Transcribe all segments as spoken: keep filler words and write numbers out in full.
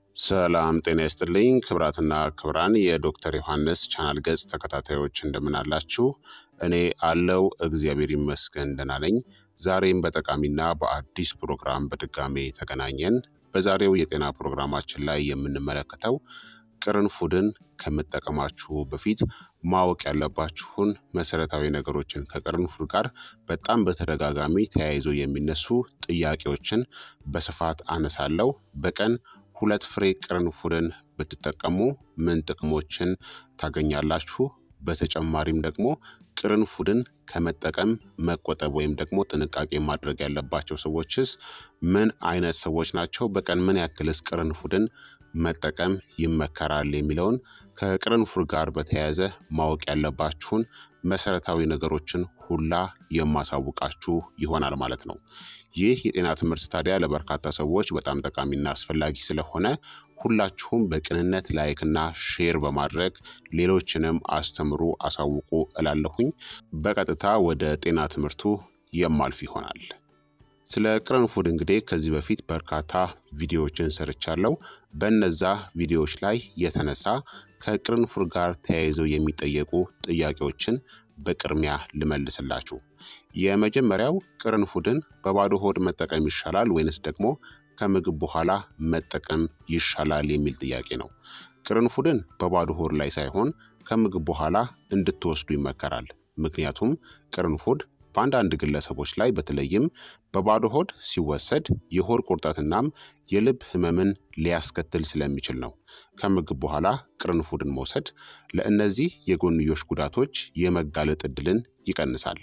ሰላም ጤና ይስጥልኝ ክብራትና ክብራን የዶክተር ዮሐንስ ቻናል ገጽ ተከታታዮች እንደምን አላችሁ? እኔ አለው እግዚአብሔር ይመስገን ደህና ነኝ። ዛሬም በጠቃሚና በአዲስ ፕሮግራም በድጋሜ ተገናኘን። በዛሬው የጤና ፕሮግራማችን ላይ የምንመለከተው ቅርንፉድን ከመጠቀማችሁ በፊት ማወቅ ያለባችሁን መሰረታዊ ነገሮችን ከቅርንፉድ ጋር በጣም በተደጋጋሚ ተያይዞ የሚነሱ ጥያቄዎችን በስፋት አነሳለሁ። በቀን ሁለት ፍሬ ቅርንፉድን ብትጠቀሙ ምን ጥቅሞችን ታገኛላችሁ? በተጨማሪም ደግሞ ቅርንፉድን ከመጠቀም መቆጠብ ወይም ደግሞ ጥንቃቄ ማድረግ ያለባቸው ሰዎችስ ምን አይነት ሰዎች ናቸው? በቀን ምን ያክልስ ቅርንፉድን መጠቀም ይመከራል? የሚለውን ከቅርንፉድ ጋር በተያያዘ ማወቅ ያለባችሁን መሰረታዊ ነገሮችን ሁላ የማሳውቃችሁ ይሆናል ማለት ነው። ይህ የጤና ትምህርት ታዲያ ለበርካታ ሰዎች በጣም ጠቃሚና አስፈላጊ ስለሆነ ሁላችሁም በቅንነት ላይክና ሼር በማድረግ ሌሎችንም አስተምሩ፣ አሳውቁ እላለሁኝ። በቀጥታ ወደ ጤና ትምህርቱ የማልፍ ይሆናል። ስለ ቅርንፉድ እንግዲህ ከዚህ በፊት በርካታ ቪዲዮዎችን ሰርቻለሁ። በነዛ ቪዲዮዎች ላይ የተነሳ ከቅርንፉድ ጋር ተያይዘው የሚጠየቁ ጥያቄዎችን በቅድሚያ ልመልስላችሁ። የመጀመሪያው ቅርንፉድን በባዶ ሆድ መጠቀም ይሻላል ወይንስ ደግሞ ከምግብ በኋላ መጠቀም ይሻላል የሚል ጥያቄ ነው። ቅርንፉድን በባዶ ሆድ ላይ ሳይሆን ከምግብ በኋላ እንድትወስዱ ይመከራል። ምክንያቱም ቅርንፉድ በአንዳንድ ግለሰቦች ላይ በተለይም በባዶ ሆድ ሲወሰድ የሆድ ቁርጠትናም የልብ ህመምን ሊያስከትል ስለሚችል ነው። ከምግብ በኋላ ቅርንፉድን መውሰድ ለእነዚህ የጎንዮሽ ጉዳቶች የመጋለጥ ዕድልን ይቀንሳል።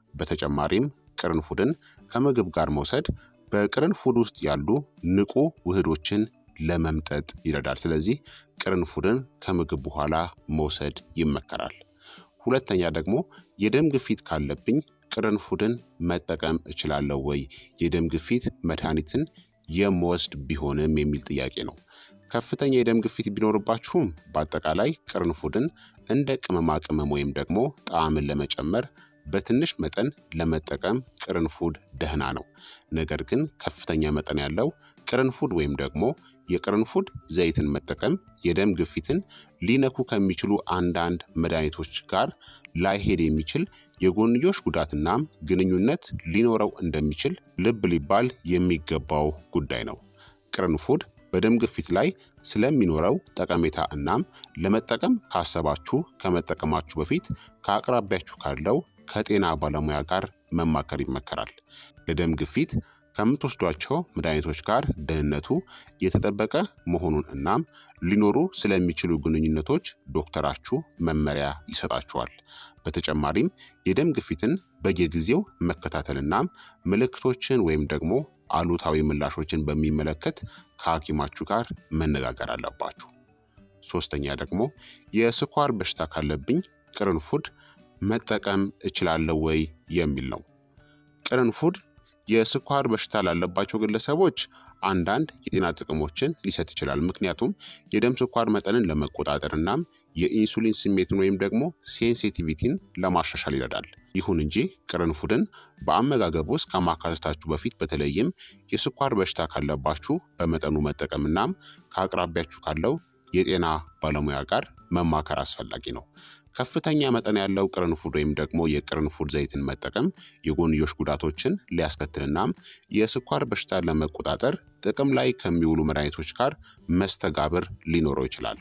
በተጨማሪም ቅርንፉድን ከምግብ ጋር መውሰድ በቅርንፉድ ውስጥ ያሉ ንቁ ውህዶችን ለመምጠጥ ይረዳል። ስለዚህ ቅርንፉድን ከምግብ በኋላ መውሰድ ይመከራል። ሁለተኛ ደግሞ የደም ግፊት ካለብኝ ቅርንፉድን መጠቀም እችላለሁ ወይ? የደም ግፊት መድኃኒትን የምወስድ ቢሆንም የሚል ጥያቄ ነው። ከፍተኛ የደም ግፊት ቢኖርባችሁም በአጠቃላይ ቅርንፉድን እንደ ቅመማ ቅመም ወይም ደግሞ ጣዕምን ለመጨመር በትንሽ መጠን ለመጠቀም ቅርንፉድ ደህና ነው። ነገር ግን ከፍተኛ መጠን ያለው ቅርንፉድ ወይም ደግሞ የቅርንፉድ ዘይትን መጠቀም የደም ግፊትን ሊነኩ ከሚችሉ አንዳንድ መድኃኒቶች ጋር ላይሄድ የሚችል የጎንዮሽ ጉዳትናም ግንኙነት ሊኖረው እንደሚችል ልብ ሊባል የሚገባው ጉዳይ ነው። ቅርንፉድ በደም ግፊት ላይ ስለሚኖረው ጠቀሜታ እናም ለመጠቀም ካሰባችሁ ከመጠቀማችሁ በፊት ከአቅራቢያችሁ ካለው ከጤና ባለሙያ ጋር መማከር ይመከራል። ለደም ግፊት ከምትወስዷቸው መድኃኒቶች ጋር ደህንነቱ የተጠበቀ መሆኑን እናም ሊኖሩ ስለሚችሉ ግንኙነቶች ዶክተራችሁ መመሪያ ይሰጣችኋል። በተጨማሪም የደም ግፊትን በየጊዜው መከታተልናም ምልክቶችን ወይም ደግሞ አሉታዊ ምላሾችን በሚመለከት ከሐኪማችሁ ጋር መነጋገር አለባችሁ። ሶስተኛ ደግሞ የስኳር በሽታ ካለብኝ ቅርንፉድ መጠቀም እችላለሁ ወይ የሚል ነው። ቅርንፉድ የስኳር በሽታ ላለባቸው ግለሰቦች አንዳንድ የጤና ጥቅሞችን ሊሰጥ ይችላል። ምክንያቱም የደም ስኳር መጠንን ለመቆጣጠር እናም የኢንሱሊን ስሜትን ወይም ደግሞ ሴንሲቲቪቲን ለማሻሻል ይረዳል። ይሁን እንጂ ቅርንፉድን በአመጋገብ ውስጥ ከማካተታችሁ በፊት በተለይም የስኳር በሽታ ካለባችሁ በመጠኑ መጠቀም እናም ከአቅራቢያችሁ ካለው የጤና ባለሙያ ጋር መማከር አስፈላጊ ነው። ከፍተኛ መጠን ያለው ቅርንፉድ ወይም ደግሞ የቅርንፉድ ዘይትን መጠቀም የጎንዮሽ ጉዳቶችን ሊያስከትልናም የስኳር በሽታ ለመቆጣጠር ጥቅም ላይ ከሚውሉ መድኃኒቶች ጋር መስተጋብር ሊኖረው ይችላል።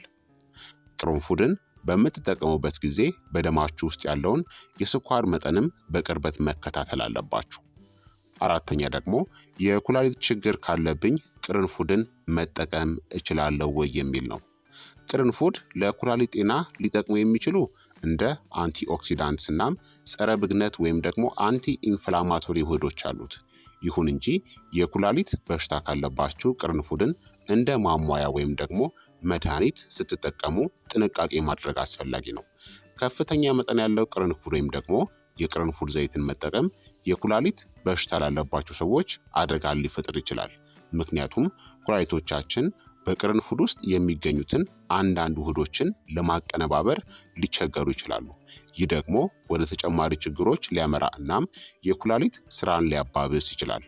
ቅርንፉድን በምትጠቀሙበት ጊዜ በደማችሁ ውስጥ ያለውን የስኳር መጠንም በቅርበት መከታተል አለባችሁ። አራተኛ ደግሞ የኩላሊት ችግር ካለብኝ ቅርንፉድን መጠቀም እችላለሁ ወይ የሚል ነው። ቅርንፉድ ለኩላሊት ጤና ሊጠቅሙ የሚችሉ እንደ አንቲኦክሲዳንትስ እናም ጸረ ብግነት ወይም ደግሞ አንቲ ኢንፍላማቶሪ ውህዶች አሉት። ይሁን እንጂ የኩላሊት በሽታ ካለባችሁ ቅርንፉድን እንደ ማሟያ ወይም ደግሞ መድኃኒት ስትጠቀሙ ጥንቃቄ ማድረግ አስፈላጊ ነው። ከፍተኛ መጠን ያለው ቅርንፉድ ወይም ደግሞ የቅርንፉድ ዘይትን መጠቀም የኩላሊት በሽታ ላለባቸው ሰዎች አደጋ ሊፈጥር ይችላል። ምክንያቱም ኩላሊቶቻችን በቅርንፉድ ውስጥ የሚገኙትን አንዳንድ ውህዶችን ለማቀነባበር ሊቸገሩ ይችላሉ። ይህ ደግሞ ወደ ተጨማሪ ችግሮች ሊያመራ እናም የኩላሊት ስራን ሊያባብስ ይችላል።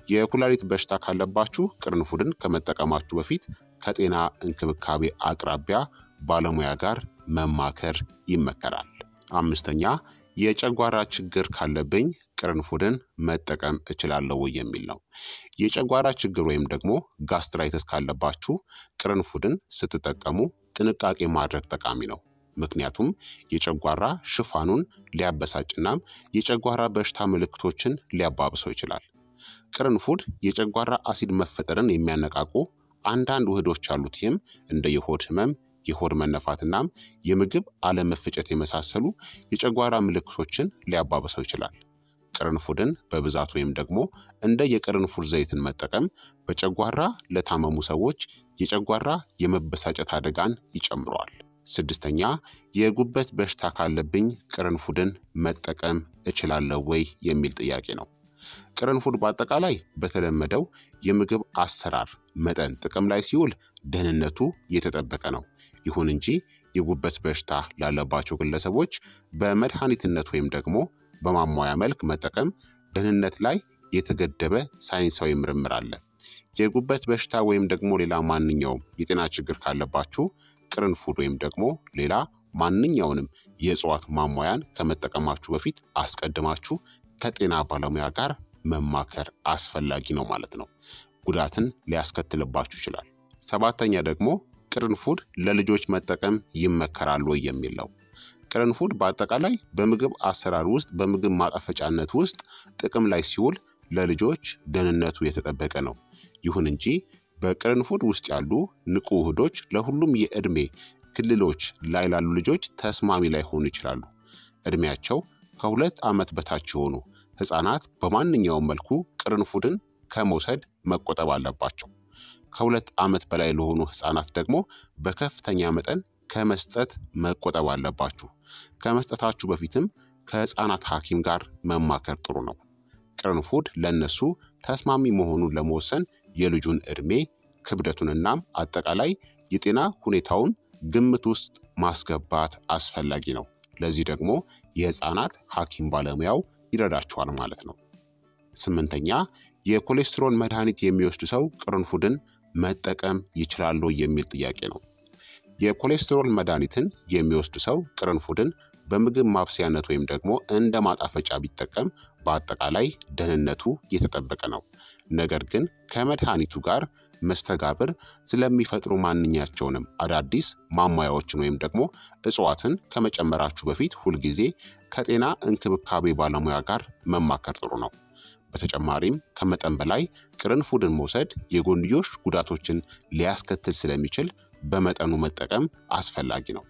የኩላሊት በሽታ ካለባችሁ ቅርንፉድን ከመጠቀማችሁ በፊት ከጤና እንክብካቤ አቅራቢያ ባለሙያ ጋር መማከር ይመከራል። አምስተኛ የጨጓራ ችግር ካለብኝ ቅርንፉድን መጠቀም እችላለሁ የሚል ነው። የጨጓራ ችግር ወይም ደግሞ ጋስትራይተስ ካለባችሁ ቅርንፉድን ስትጠቀሙ ጥንቃቄ ማድረግ ጠቃሚ ነው። ምክንያቱም የጨጓራ ሽፋኑን ሊያበሳጭናም የጨጓራ በሽታ ምልክቶችን ሊያባብሰው ይችላል። ቅርንፉድ የጨጓራ አሲድ መፈጠርን የሚያነቃቁ አንዳንድ ውህዶች አሉት። ይህም እንደ የሆድ ህመም፣ የሆድ መነፋትናም የምግብ አለመፈጨት የመሳሰሉ የጨጓራ ምልክቶችን ሊያባብሰው ይችላል። ቅርንፉድን በብዛት ወይም ደግሞ እንደ የቅርንፉድ ዘይትን መጠቀም በጨጓራ ለታመሙ ሰዎች የጨጓራ የመበሳጨት አደጋን ይጨምረዋል። ስድስተኛ የጉበት በሽታ ካለብኝ ቅርንፉድን መጠቀም እችላለሁ ወይ የሚል ጥያቄ ነው። ቅርንፉድ በአጠቃላይ በተለመደው የምግብ አሰራር መጠን ጥቅም ላይ ሲውል ደህንነቱ የተጠበቀ ነው። ይሁን እንጂ የጉበት በሽታ ላለባቸው ግለሰቦች በመድኃኒትነት ወይም ደግሞ በማሟያ መልክ መጠቀም ደህንነት ላይ የተገደበ ሳይንሳዊ ምርምር አለ። የጉበት በሽታ ወይም ደግሞ ሌላ ማንኛውም የጤና ችግር ካለባችሁ ቅርንፉድ ወይም ደግሞ ሌላ ማንኛውንም የእጽዋት ማሟያን ከመጠቀማችሁ በፊት አስቀድማችሁ ከጤና ባለሙያ ጋር መማከር አስፈላጊ ነው ማለት ነው። ጉዳትን ሊያስከትልባችሁ ይችላል። ሰባተኛ ደግሞ ቅርንፉድ ለልጆች መጠቀም ይመከራል ወይ የሚል ነው። ቅርንፉድ በአጠቃላይ በምግብ አሰራር ውስጥ በምግብ ማጣፈጫነት ውስጥ ጥቅም ላይ ሲውል ለልጆች ደህንነቱ የተጠበቀ ነው። ይሁን እንጂ በቅርንፉድ ውስጥ ያሉ ንቁ ውህዶች ለሁሉም የዕድሜ ክልሎች ላይ ላሉ ልጆች ተስማሚ ላይሆኑ ይችላሉ። ዕድሜያቸው ከሁለት ዓመት በታች የሆኑ ሕፃናት በማንኛውም መልኩ ቅርንፉድን ከመውሰድ መቆጠብ አለባቸው። ከሁለት ዓመት በላይ ለሆኑ ሕፃናት ደግሞ በከፍተኛ መጠን ከመስጠት መቆጠብ አለባችሁ። ከመስጠታችሁ በፊትም ከሕፃናት ሐኪም ጋር መማከር ጥሩ ነው። ቅርንፉድ ለእነሱ ተስማሚ መሆኑን ለመወሰን የልጁን ዕድሜ፣ ክብደቱንናም አጠቃላይ የጤና ሁኔታውን ግምት ውስጥ ማስገባት አስፈላጊ ነው። ለዚህ ደግሞ የሕፃናት ሐኪም ባለሙያው ይረዳችኋል ማለት ነው። ስምንተኛ የኮሌስትሮል መድኃኒት የሚወስድ ሰው ቅርንፉድን መጠቀም ይችላል የሚል ጥያቄ ነው። የኮሌስትሮል መድኃኒትን የሚወስድ ሰው ቅርንፉድን በምግብ ማብሰያነት ወይም ደግሞ እንደ ማጣፈጫ ቢጠቀም በአጠቃላይ ደህንነቱ የተጠበቀ ነው። ነገር ግን ከመድኃኒቱ ጋር መስተጋብር ስለሚፈጥሩ ማንኛቸውንም አዳዲስ ማሟያዎችን ወይም ደግሞ እጽዋትን ከመጨመራችሁ በፊት ሁልጊዜ ከጤና እንክብካቤ ባለሙያ ጋር መማከር ጥሩ ነው። በተጨማሪም ከመጠን በላይ ቅርንፉድን መውሰድ የጎንዮሽ ጉዳቶችን ሊያስከትል ስለሚችል በመጠኑ መጠቀም አስፈላጊ ነው።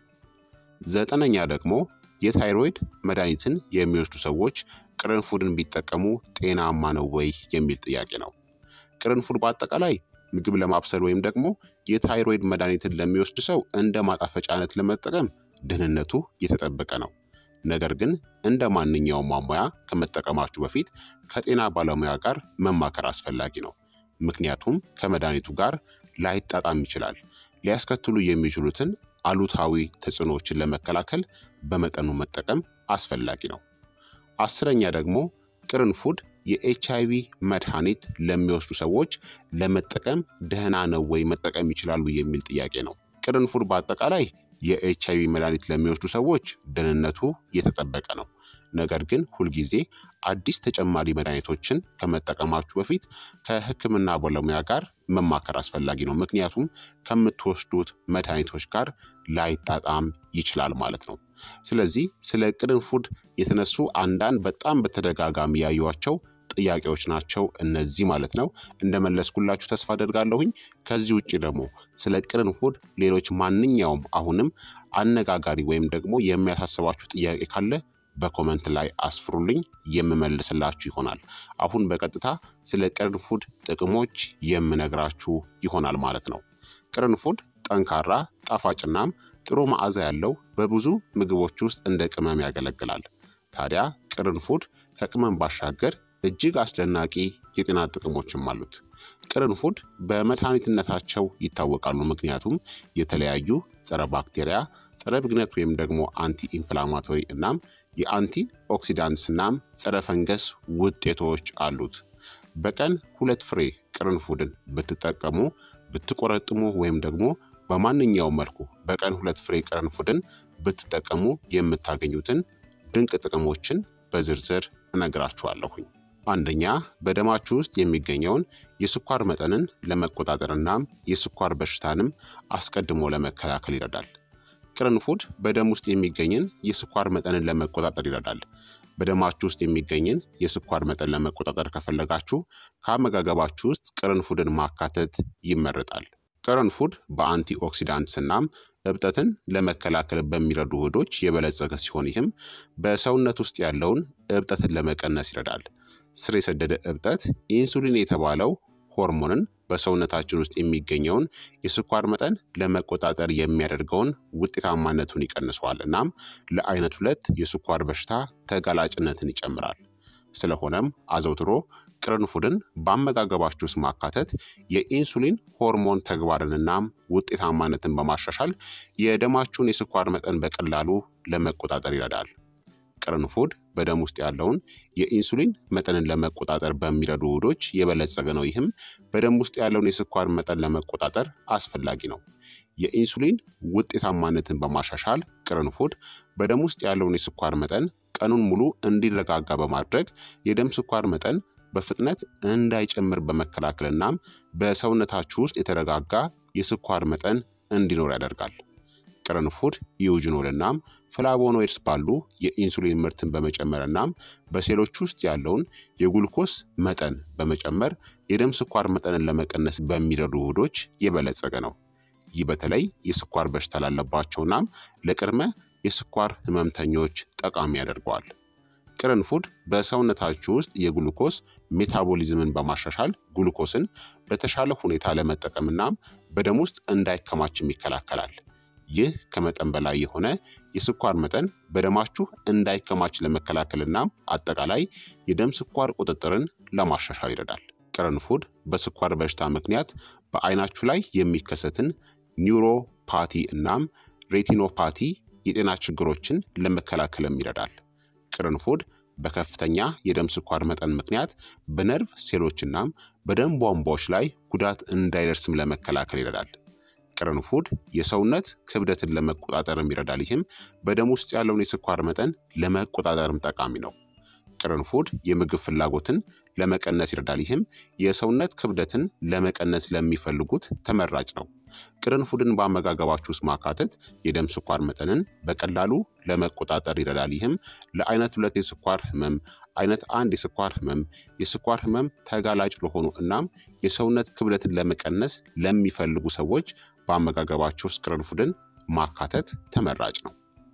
ዘጠነኛ ደግሞ የታይሮይድ መድኃኒትን የሚወስዱ ሰዎች ቅርንፉድን ቢጠቀሙ ጤናማ ነው ወይ የሚል ጥያቄ ነው። ቅርንፉድ በአጠቃላይ ምግብ ለማብሰል ወይም ደግሞ የታይሮይድ መድኃኒትን ለሚወስድ ሰው እንደ ማጣፈጫነት ለመጠቀም ደህንነቱ የተጠበቀ ነው። ነገር ግን እንደ ማንኛውም ማሟያ ከመጠቀማችሁ በፊት ከጤና ባለሙያ ጋር መማከር አስፈላጊ ነው። ምክንያቱም ከመድኃኒቱ ጋር ላይጣጣም ይችላል። ሊያስከትሉ የሚችሉትን አሉታዊ ተጽዕኖዎችን ለመከላከል በመጠኑ መጠቀም አስፈላጊ ነው። አስረኛ ደግሞ ቅርንፉድ የኤች አይ ቪ መድኃኒት ለሚወስዱ ሰዎች ለመጠቀም ደህና ነው ወይ መጠቀም ይችላሉ የሚል ጥያቄ ነው። ቅርንፉድ በአጠቃላይ የኤች አይ ቪ መድኃኒት ለሚወስዱ ሰዎች ደህንነቱ የተጠበቀ ነው። ነገር ግን ሁልጊዜ አዲስ ተጨማሪ መድኃኒቶችን ከመጠቀማችሁ በፊት ከሕክምና ባለሙያ ጋር መማከር አስፈላጊ ነው። ምክንያቱም ከምትወስዱት መድኃኒቶች ጋር ላይጣጣም ይችላል ማለት ነው። ስለዚህ ስለ ቅርንፉድ የተነሱ አንዳንድ በጣም በተደጋጋሚ ያዩዋቸው ጥያቄዎች ናቸው እነዚህ ማለት ነው። እንደመለስኩላችሁ ተስፋ አደርጋለሁኝ። ከዚህ ውጭ ደግሞ ስለ ቅርንፉድ ሌሎች ማንኛውም አሁንም አነጋጋሪ ወይም ደግሞ የሚያሳስባችሁ ጥያቄ ካለ በኮመንት ላይ አስፍሩልኝ፣ የምመልስላችሁ ይሆናል። አሁን በቀጥታ ስለ ቅርንፉድ ጥቅሞች የምነግራችሁ ይሆናል ማለት ነው። ቅርንፉድ ጠንካራ፣ ጣፋጭናም ጥሩ መዓዛ ያለው በብዙ ምግቦች ውስጥ እንደ ቅመም ያገለግላል። ታዲያ ቅርንፉድ ከቅመም ባሻገር እጅግ አስደናቂ የጤና ጥቅሞችም አሉት። ቅርንፉድ በመድኃኒትነታቸው ይታወቃሉ። ምክንያቱም የተለያዩ ጸረ ባክቴሪያ፣ ጸረ ብግነት ወይም ደግሞ አንቲ ኢንፍላማቶሪ እናም የአንቲ ኦክሲዳንትስ እናም ጸረ ፈንገስ ውጤቶች አሉት። በቀን ሁለት ፍሬ ቅርንፉድን ብትጠቀሙ፣ ብትቆረጥሙ ወይም ደግሞ በማንኛውም መልኩ በቀን ሁለት ፍሬ ቅርንፉድን ብትጠቀሙ የምታገኙትን ድንቅ ጥቅሞችን በዝርዝር እነግራችኋለሁኝ። አንደኛ፣ በደማችሁ ውስጥ የሚገኘውን የስኳር መጠንን ለመቆጣጠር እናም የስኳር በሽታንም አስቀድሞ ለመከላከል ይረዳል። ቅርንፉድ በደም ውስጥ የሚገኝን የስኳር መጠንን ለመቆጣጠር ይረዳል። በደማችሁ ውስጥ የሚገኝን የስኳር መጠን ለመቆጣጠር ከፈለጋችሁ ከአመጋገባችሁ ውስጥ ቅርንፉድን ማካተት ይመረጣል። ቅርንፉድ በአንቲ ኦክሲዳንትስ እናም እብጠትን ለመከላከል በሚረዱ ውህዶች የበለጸገ ሲሆን ይህም በሰውነት ውስጥ ያለውን እብጠትን ለመቀነስ ይረዳል። ስር የሰደደ እብጠት ኢንሱሊን የተባለው ሆርሞንን በሰውነታችን ውስጥ የሚገኘውን የስኳር መጠን ለመቆጣጠር የሚያደርገውን ውጤታማነቱን ይቀንሰዋል እናም ለአይነት ሁለት የስኳር በሽታ ተጋላጭነትን ይጨምራል። ስለሆነም አዘውትሮ ቅርንፉድን በአመጋገባችሁ ውስጥ ማካተት የኢንሱሊን ሆርሞን ተግባርንና ውጤታማነትን በማሻሻል የደማችሁን የስኳር መጠን በቀላሉ ለመቆጣጠር ይረዳል። ቅርንፉድ በደም ውስጥ ያለውን የኢንሱሊን መጠንን ለመቆጣጠር በሚረዱ ውህዶች የበለጸገ ነው። ይህም በደም ውስጥ ያለውን የስኳር መጠን ለመቆጣጠር አስፈላጊ ነው። የኢንሱሊን ውጤታማነትን በማሻሻል ቅርንፉድ በደም ውስጥ ያለውን የስኳር መጠን ቀኑን ሙሉ እንዲረጋጋ በማድረግ የደም ስኳር መጠን በፍጥነት እንዳይጨምር በመከላከልናም በሰውነታችሁ ውስጥ የተረጋጋ የስኳር መጠን እንዲኖር ያደርጋል። ቅርንፉድ ኢዩጅኖል እናም ፍላቮኖይድስ ባሉ የኢንሱሊን ምርትን በመጨመር እናም በሴሎች ውስጥ ያለውን የጉልኮስ መጠን በመጨመር የደም ስኳር መጠንን ለመቀነስ በሚረዱ ውህዶች የበለጸገ ነው። ይህ በተለይ የስኳር በሽታ ላለባቸው እናም ለቅድመ የስኳር ህመምተኞች ጠቃሚ ያደርገዋል። ቅርንፉድ በሰውነታችሁ ውስጥ የግሉኮስ ሜታቦሊዝምን በማሻሻል ግሉኮስን በተሻለ ሁኔታ ለመጠቀም እናም በደም ውስጥ እንዳይከማችም ይከላከላል። ይህ ከመጠን በላይ የሆነ የስኳር መጠን በደማችሁ እንዳይከማች ለመከላከልና አጠቃላይ የደም ስኳር ቁጥጥርን ለማሻሻል ይረዳል። ቅርንፉድ በስኳር በሽታ ምክንያት በአይናችሁ ላይ የሚከሰትን ኒውሮፓቲ እናም ሬቲኖፓቲ የጤና ችግሮችን ለመከላከልም ይረዳል። ቅርንፉድ በከፍተኛ የደም ስኳር መጠን ምክንያት በነርቭ ሴሎችናም በደም ቧንቧዎች ላይ ጉዳት እንዳይደርስም ለመከላከል ይረዳል። ቅርንፉድ የሰውነት ክብደትን ለመቆጣጠርም ይረዳል። ይህም በደም ውስጥ ያለውን የስኳር መጠን ለመቆጣጠርም ጠቃሚ ነው። ቅርንፉድ የምግብ ፍላጎትን ለመቀነስ ይረዳል። ይህም የሰውነት ክብደትን ለመቀነስ ለሚፈልጉት ተመራጭ ነው። ቅርንፉድን በአመጋገባችሁ ውስጥ ማካተት የደም ስኳር መጠንን በቀላሉ ለመቆጣጠር ይረዳል። ይህም ለአይነት ሁለት የስኳር ህመም፣ አይነት አንድ የስኳር ህመም፣ የስኳር ህመም ተጋላጭ ለሆኑ እናም የሰውነት ክብደትን ለመቀነስ ለሚፈልጉ ሰዎች በአመጋገባችሁ ውስጥ ቅርንፉድን ማካተት ተመራጭ ነው።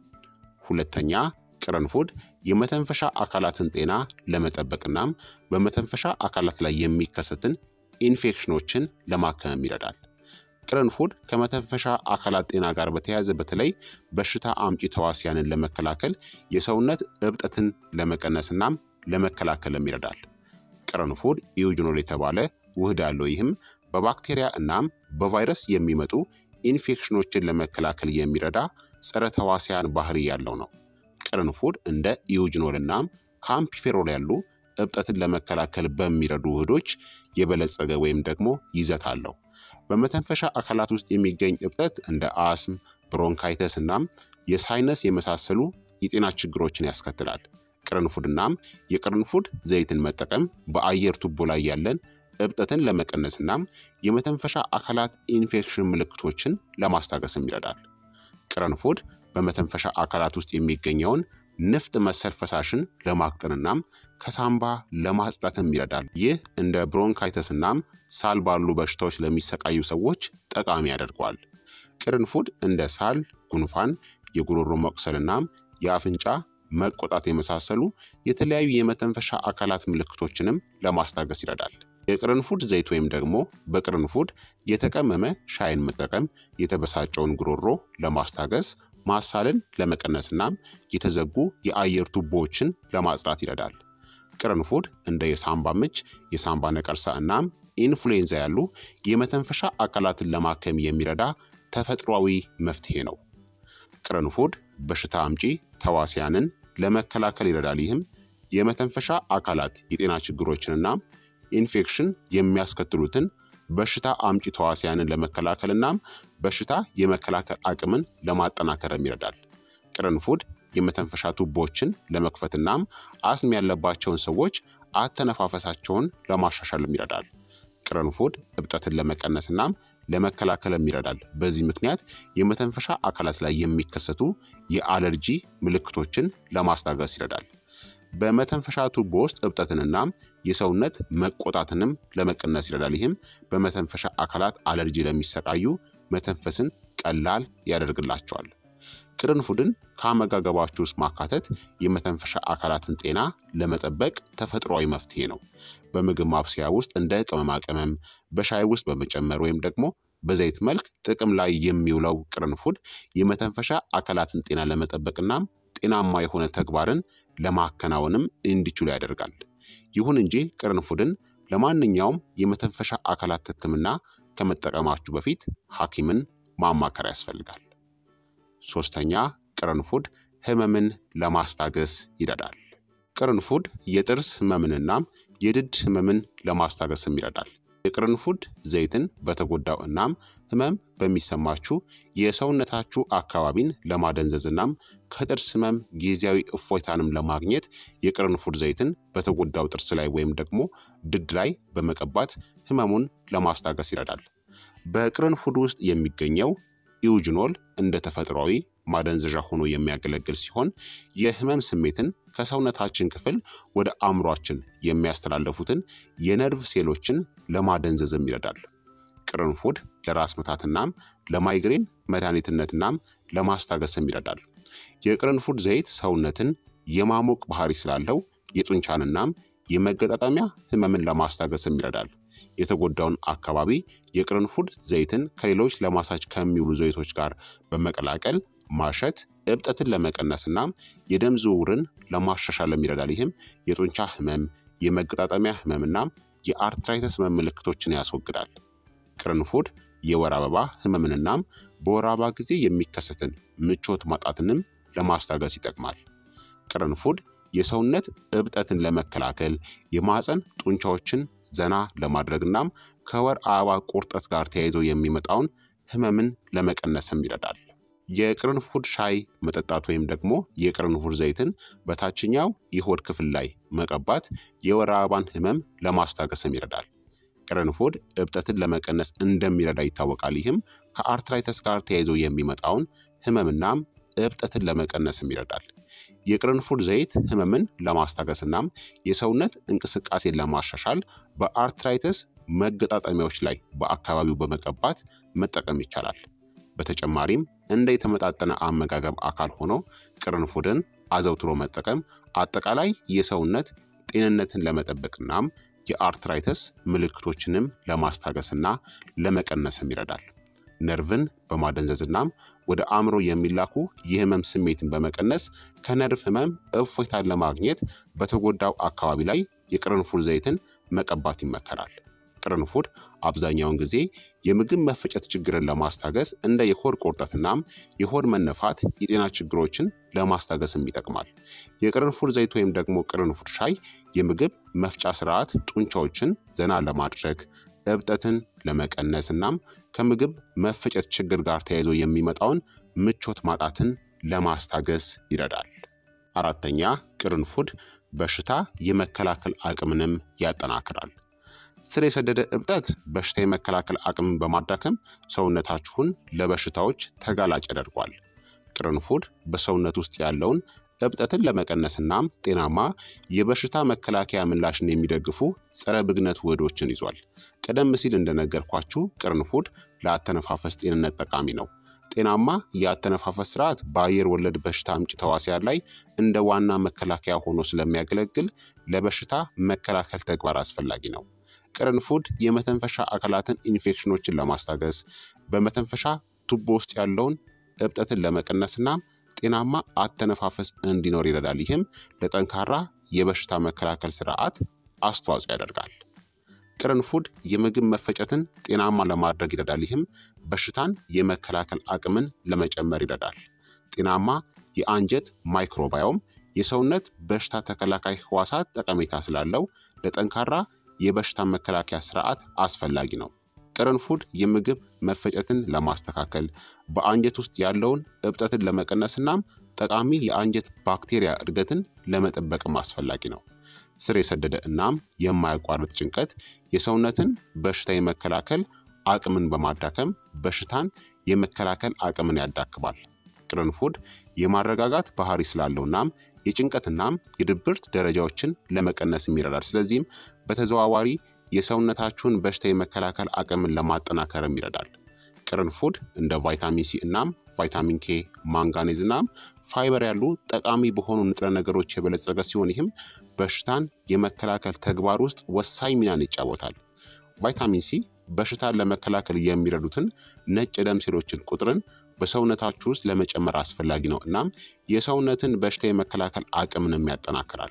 ሁለተኛ፣ ቅርንፉድ የመተንፈሻ አካላትን ጤና ለመጠበቅናም በመተንፈሻ አካላት ላይ የሚከሰትን ኢንፌክሽኖችን ለማከም ይረዳል። ቅርንፉድ ከመተንፈሻ አካላት ጤና ጋር በተያያዘ በተለይ በሽታ አምጪ ተዋሲያንን ለመከላከል፣ የሰውነት እብጠትን ለመቀነስናም ለመከላከልም ይረዳል። ቅርንፉድ ኢዩጅኖል የተባለ ውህድ አለው። ይህም በባክቴሪያ እናም በቫይረስ የሚመጡ ኢንፌክሽኖችን ለመከላከል የሚረዳ ጸረ ተዋሲያን ባህሪ ያለው ነው። ቅርንፉድ እንደ ኢዩጅኖል እናም ካምፒፌሮል ያሉ እብጠትን ለመከላከል በሚረዱ ውህዶች የበለጸገ ወይም ደግሞ ይዘት አለው። በመተንፈሻ አካላት ውስጥ የሚገኝ እብጠት እንደ አስም፣ ብሮንካይተስ እናም የሳይነስ የመሳሰሉ የጤና ችግሮችን ያስከትላል። ቅርንፉድ እናም የቅርንፉድ ዘይትን መጠቀም በአየር ቱቦ ላይ ያለን እብጠትን ለመቀነስ እናም የመተንፈሻ አካላት ኢንፌክሽን ምልክቶችን ለማስታገስም ይረዳል። ቅርንፉድ በመተንፈሻ አካላት ውስጥ የሚገኘውን ንፍጥ መሰል ፈሳሽን ለማቅጠንናም ከሳምባ ለማጽዳትም ይረዳል። ይህ እንደ ብሮንካይተስ እናም ሳል ባሉ በሽታዎች ለሚሰቃዩ ሰዎች ጠቃሚ ያደርገዋል። ቅርንፉድ እንደ ሳል፣ ጉንፋን፣ የጉሮሮ መቁሰል እናም የአፍንጫ መቆጣት የመሳሰሉ የተለያዩ የመተንፈሻ አካላት ምልክቶችንም ለማስታገስ ይረዳል። የቅርንፉድ ዘይት ወይም ደግሞ በቅርንፉድ የተቀመመ ሻይን መጠቀም የተበሳጨውን ጉሮሮ ለማስታገስ፣ ማሳልን ለመቀነስናም የተዘጉ የአየር ቱቦዎችን ለማጽዳት ይረዳል። ቅርንፉድ እንደ የሳምባ ምች፣ የሳምባ ነቀርሳ እናም ኢንፍሉዌንዛ ያሉ የመተንፈሻ አካላትን ለማከም የሚረዳ ተፈጥሯዊ መፍትሄ ነው። ቅርንፉድ በሽታ አምጪ ተዋሲያንን ለመከላከል ይረዳል። ይህም የመተንፈሻ አካላት የጤና ችግሮችንና ኢንፌክሽን የሚያስከትሉትን በሽታ አምጪ ተዋሲያንን ለመከላከል እናም በሽታ የመከላከል አቅምን ለማጠናከርም ይረዳል። ቅርንፉድ የመተንፈሻ ቱቦችን ለመክፈት እናም አስም ያለባቸውን ሰዎች አተነፋፈሳቸውን ለማሻሻልም ይረዳል። ቅርንፉድ እብጠትን ለመቀነስ እናም ለመከላከልም ይረዳል። በዚህ ምክንያት የመተንፈሻ አካላት ላይ የሚከሰቱ የአለርጂ ምልክቶችን ለማስታገስ ይረዳል። በመተንፈሻ ቱቦ ውስጥ እብጠትንናም የሰውነት መቆጣትንም ለመቀነስ ይረዳል። ይህም በመተንፈሻ አካላት አለርጂ ለሚሰቃዩ መተንፈስን ቀላል ያደርግላቸዋል። ቅርንፉድን ከአመጋገባችሁ ውስጥ ማካተት የመተንፈሻ አካላትን ጤና ለመጠበቅ ተፈጥሯዊ መፍትሄ ነው። በምግብ ማብሰያ ውስጥ እንደ ቅመማ ቅመም በሻይ ውስጥ በመጨመር ወይም ደግሞ በዘይት መልክ ጥቅም ላይ የሚውለው ቅርንፉድ የመተንፈሻ አካላትን ጤና ለመጠበቅናም ጤናማ የሆነ ተግባርን ለማከናወንም እንዲችሉ ያደርጋል። ይሁን እንጂ ቅርንፉድን ለማንኛውም የመተንፈሻ አካላት ሕክምና ከመጠቀማችሁ በፊት ሐኪምን ማማከር ያስፈልጋል። ሶስተኛ፣ ቅርንፉድ ህመምን ለማስታገስ ይረዳል። ቅርንፉድ የጥርስ ህመምንናም የድድ ህመምን ለማስታገስም ይረዳል። የቅርንፉድ ዘይትን በተጎዳው እናም ህመም በሚሰማችሁ የሰውነታችሁ አካባቢን ለማደንዘዝ እናም ከጥርስ ህመም ጊዜያዊ እፎይታንም ለማግኘት የቅርንፉድ ዘይትን በተጎዳው ጥርስ ላይ ወይም ደግሞ ድድ ላይ በመቀባት ህመሙን ለማስታገስ ይረዳል። በቅርንፉድ ውስጥ የሚገኘው ኢዩጅኖል እንደ ተፈጥሯዊ ማደንዘዣ ሆኖ የሚያገለግል ሲሆን የህመም ስሜትን ከሰውነታችን ክፍል ወደ አእምሯችን የሚያስተላልፉትን የነርቭ ሴሎችን ለማደንዘዝም ይረዳል። ቅርንፉድ ለራስ ምታትናም ለማይግሬን መድኃኒትነትናም ለማስታገስም ይረዳል። የቅርንፉድ ዘይት ሰውነትን የማሞቅ ባህሪ ስላለው የጡንቻንናም የመገጣጠሚያ ህመምን ለማስታገስም ይረዳል። የተጎዳውን አካባቢ የቅርንፉድ ዘይትን ከሌሎች ለማሳጅ ከሚውሉ ዘይቶች ጋር በመቀላቀል ማሸት እብጠትን ለመቀነስና የደም ዝውውርን ለማሻሻልም ይረዳል። ይህም የጡንቻ ህመም፣ የመገጣጠሚያ ህመምና የአርትራይተስ ህመም ምልክቶችን ያስወግዳል። ቅርንፉድ የወር አበባ ህመምንናም በወር አበባ ጊዜ የሚከሰትን ምቾት ማጣትንም ለማስታገስ ይጠቅማል። ቅርንፉድ የሰውነት እብጠትን ለመከላከል የማህፀን ጡንቻዎችን ዘና ለማድረግናም ከወር አበባ ቁርጠት ጋር ተያይዞ የሚመጣውን ህመምን ለመቀነስም ይረዳል። የቅርንፉድ ሻይ መጠጣት ወይም ደግሞ የቅርንፉድ ዘይትን በታችኛው የሆድ ክፍል ላይ መቀባት የወር አበባን ህመም ለማስታገስም ይረዳል። ቅርንፉድ እብጠትን ለመቀነስ እንደሚረዳ ይታወቃል። ይህም ከአርትራይተስ ጋር ተያይዞ የሚመጣውን ህመምናም እብጠትን ለመቀነስም ይረዳል። የቅርንፉድ ዘይት ህመምን ለማስታገስናም የሰውነት እንቅስቃሴን ለማሻሻል በአርትራይተስ መገጣጠሚያዎች ላይ በአካባቢው በመቀባት መጠቀም ይቻላል። በተጨማሪም እንደ የተመጣጠነ አመጋገብ አካል ሆኖ ቅርንፉድን አዘውትሮ መጠቀም አጠቃላይ የሰውነት ጤንነትን ለመጠበቅናም የአርትራይተስ ምልክቶችንም ለማስታገስና ለመቀነስም ይረዳል። ነርቭን በማደንዘዝናም ወደ አእምሮ የሚላኩ የህመም ስሜትን በመቀነስ ከነርቭ ህመም እፎይታን ለማግኘት በተጎዳው አካባቢ ላይ የቅርንፉድ ዘይትን መቀባት ይመከራል። ቅርንፉድ አብዛኛውን ጊዜ የምግብ መፈጨት ችግርን ለማስታገስ እንደ የሆድ ቁርጠትናም የሆድ መነፋት የጤና ችግሮችን ለማስታገስም ይጠቅማል። የቅርንፉድ ዘይት ወይም ደግሞ ቅርንፉድ ሻይ የምግብ መፍጫ ስርዓት ጡንቻዎችን ዘና ለማድረግ እብጠትን ለመቀነስ እናም ከምግብ መፈጨት ችግር ጋር ተያይዞ የሚመጣውን ምቾት ማጣትን ለማስታገስ ይረዳል። አራተኛ፣ ቅርንፉድ በሽታ የመከላከል አቅምንም ያጠናክራል። ስር የሰደደ እብጠት በሽታ የመከላከል አቅምን በማዳከም ሰውነታችሁን ለበሽታዎች ተጋላጭ ያደርጓል። ቅርንፉድ በሰውነት ውስጥ ያለውን እብጠትን ለመቀነስናም ጤናማ የበሽታ መከላከያ ምላሽን የሚደግፉ ጸረ ብግነት ውህዶችን ይዟል። ቀደም ሲል እንደነገርኳችሁ ቅርንፉድ ለአተነፋፈስ ጤንነት ጠቃሚ ነው። ጤናማ የአተነፋፈስ ስርዓት በአየር ወለድ በሽታ አምጪ ተዋሲያን ላይ እንደ ዋና መከላከያ ሆኖ ስለሚያገለግል ለበሽታ መከላከል ተግባር አስፈላጊ ነው። ቅርንፉድ የመተንፈሻ አካላትን ኢንፌክሽኖችን ለማስታገስ በመተንፈሻ ቱቦ ውስጥ ያለውን እብጠትን ለመቀነስና ጤናማ አተነፋፈስ እንዲኖር ይረዳል። ይህም ለጠንካራ የበሽታ መከላከል ስርዓት አስተዋጽኦ ያደርጋል። ቅርንፉድ የምግብ መፈጨትን ጤናማ ለማድረግ ይረዳል። ይህም በሽታን የመከላከል አቅምን ለመጨመር ይረዳል። ጤናማ የአንጀት ማይክሮባዮም የሰውነት በሽታ ተከላካይ ህዋሳት ጠቀሜታ ስላለው ለጠንካራ የበሽታ መከላከያ ስርዓት አስፈላጊ ነው። ቅርንፉድ የምግብ መፈጨትን ለማስተካከል፣ በአንጀት ውስጥ ያለውን እብጠትን ለመቀነስ እናም ጠቃሚ የአንጀት ባክቴሪያ እድገትን ለመጠበቅም አስፈላጊ ነው። ስር የሰደደ እናም የማያቋርጥ ጭንቀት የሰውነትን በሽታ የመከላከል አቅምን በማዳከም በሽታን የመከላከል አቅምን ያዳክማል። ቅርንፉድ የማረጋጋት ባህሪ ስላለው እናም የጭንቀትናም የድብርት ደረጃዎችን ለመቀነስም ይረዳል። ስለዚህም በተዘዋዋሪ የሰውነታችሁን በሽታ የመከላከል አቅምን ለማጠናከርም ይረዳል። ቅርንፉድ እንደ ቫይታሚን ሲ እናም ቫይታሚን ኬ፣ ማንጋኔዝ እናም ፋይበር ያሉ ጠቃሚ በሆኑ ንጥረ ነገሮች የበለጸገ ሲሆን ይህም በሽታን የመከላከል ተግባር ውስጥ ወሳኝ ሚናን ይጫወታል። ቫይታሚን ሲ በሽታን ለመከላከል የሚረዱትን ነጭ ደም ሴሎችን ቁጥርን በሰውነታችሁ ውስጥ ለመጨመር አስፈላጊ ነው እናም የሰውነትን በሽታ የመከላከል አቅምንም ያጠናክራል።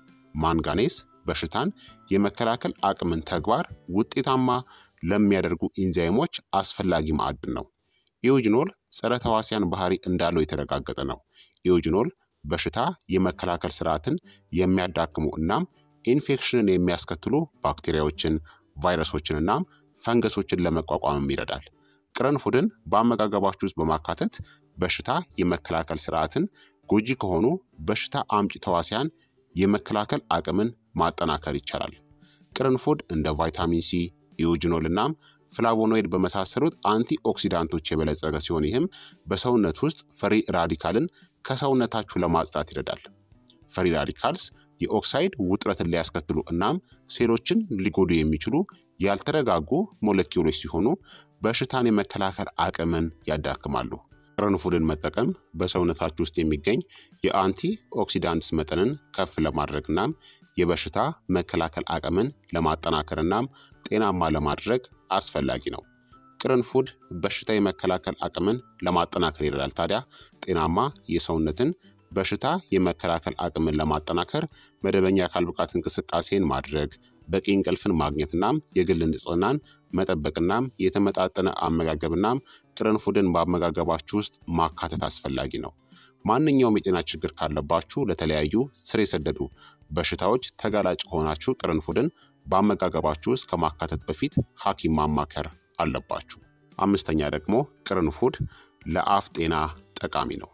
ማንጋኔዝ በሽታን የመከላከል አቅምን ተግባር ውጤታማ ለሚያደርጉ ኢንዛይሞች አስፈላጊ ማዕድን ነው። ኢዩጅኖል ጸረ ተዋሲያን ባህሪ እንዳለው የተረጋገጠ ነው። ኢዩጅኖል በሽታ የመከላከል ስርዓትን የሚያዳክሙ እናም ኢንፌክሽንን የሚያስከትሉ ባክቴሪያዎችን፣ ቫይረሶችን እናም ፈንገሶችን ለመቋቋምም ይረዳል። ቅርንፉድን በአመጋገባችሁ ውስጥ በማካተት በሽታ የመከላከል ስርዓትን ጎጂ ከሆኑ በሽታ አምጪ ተዋሲያን የመከላከል አቅምን ማጠናከር ይቻላል። ቅርንፉድ እንደ ቫይታሚን ሲ፣ ኢዩጅኖል እናም ፍላቮኖይድ በመሳሰሉት አንቲ ኦክሲዳንቶች የበለጸገ ሲሆን ይህም በሰውነት ውስጥ ፍሪ ራዲካልን ከሰውነታችሁ ለማጽዳት ይረዳል። ፍሪ ራዲካልስ የኦክሳይድ ውጥረትን ሊያስከትሉ እናም ሴሎችን ሊጎዱ የሚችሉ ያልተረጋጉ ሞለኪውሎች ሲሆኑ በሽታን የመከላከል አቅምን ያዳክማሉ። ቅርንፉድን መጠቀም በሰውነታችሁ ውስጥ የሚገኝ የአንቲ ኦክሲዳንትስ መጠንን ከፍ ለማድረግ እናም የበሽታ መከላከል አቅምን ለማጠናከር እናም ጤናማ ለማድረግ አስፈላጊ ነው። ቅርንፉድ በሽታ የመከላከል አቅምን ለማጠናከር ይረዳል። ታዲያ ጤናማ የሰውነትን በሽታ የመከላከል አቅምን ለማጠናከር መደበኛ የአካል ብቃት እንቅስቃሴን ማድረግ፣ በቂ እንቅልፍን ማግኘትናም የግል ንጽህናን መጠበቅናም የተመጣጠነ አመጋገብናም ቅርንፉድን በአመጋገባችሁ ውስጥ ማካተት አስፈላጊ ነው። ማንኛውም የጤና ችግር ካለባችሁ ለተለያዩ ስር የሰደዱ በሽታዎች ተጋላጭ ከሆናችሁ ቅርንፉድን በአመጋገባችሁ ውስጥ ከማካተት በፊት ሐኪም ማማከር አለባችሁ። አምስተኛ ደግሞ ቅርንፉድ ለአፍ ጤና ጠቃሚ ነው።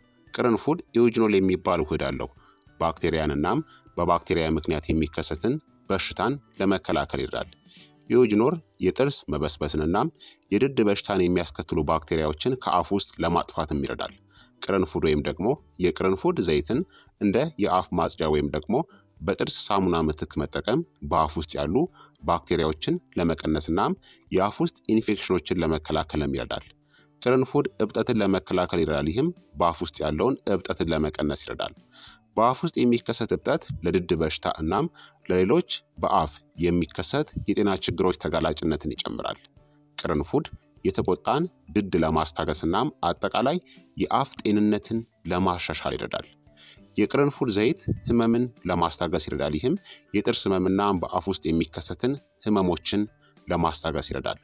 ቅርንፉድ ኢዩጅኖል የሚባል ውህድ አለው። ባክቴሪያን እናም በባክቴሪያ ምክንያት የሚከሰትን በሽታን ለመከላከል ይረዳል። ኢዩጅኖል የጥርስ መበስበስን እናም የድድ በሽታን የሚያስከትሉ ባክቴሪያዎችን ከአፍ ውስጥ ለማጥፋትም ይረዳል። ቅርንፉድ ወይም ደግሞ የቅርንፉድ ዘይትን እንደ የአፍ ማጽጃ ወይም ደግሞ በጥርስ ሳሙና ምትክ መጠቀም በአፍ ውስጥ ያሉ ባክቴሪያዎችን ለመቀነስ እናም የአፍ ውስጥ ኢንፌክሽኖችን ለመከላከልም ይረዳል። ቅርንፉድ እብጠትን ለመከላከል ይረዳል። ይህም በአፍ ውስጥ ያለውን እብጠትን ለመቀነስ ይረዳል። በአፍ ውስጥ የሚከሰት እብጠት ለድድ በሽታ እናም ለሌሎች በአፍ የሚከሰት የጤና ችግሮች ተጋላጭነትን ይጨምራል። ቅርንፉድ የተቆጣን ድድ ለማስታገስ እናም አጠቃላይ የአፍ ጤንነትን ለማሻሻል ይረዳል። የቅርንፉድ ዘይት ህመምን ለማስታገስ ይረዳል። ይህም የጥርስ ህመምና በአፍ ውስጥ የሚከሰትን ህመሞችን ለማስታገስ ይረዳል።